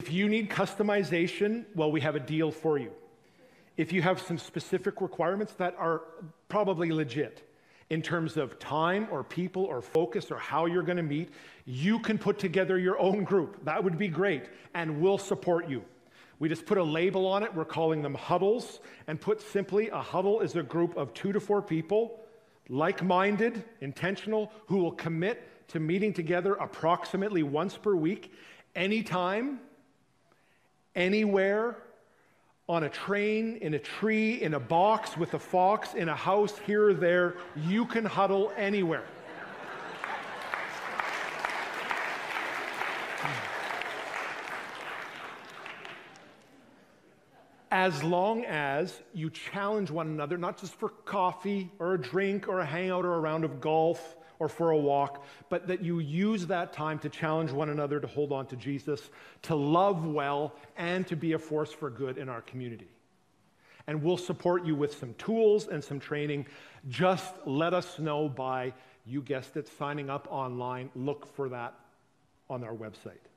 If you need customization, well, we have a deal for you. If you have some specific requirements that are probably legit in terms of time or people or focus or how you're going to meet, you can put together your own group. That would be great, and we'll support you. We just put a label on it. We're calling them huddles. And put simply, a huddle is a group of 2 to 4 people, like-minded, intentional, who will commit to meeting together approximately once per week, anytime, anywhere, on a train, in a tree, in a box, with a fox, in a house, here or there. You can huddle anywhere. As long as you challenge one another, not just for coffee or a drink or a hangout or a round of golf or for a walk, but that you use that time to challenge one another to hold on to Jesus, to love well, and to be a force for good in our community. And we'll support you with some tools and some training. Just let us know by, you guessed it, signing up online. Look for that on our website.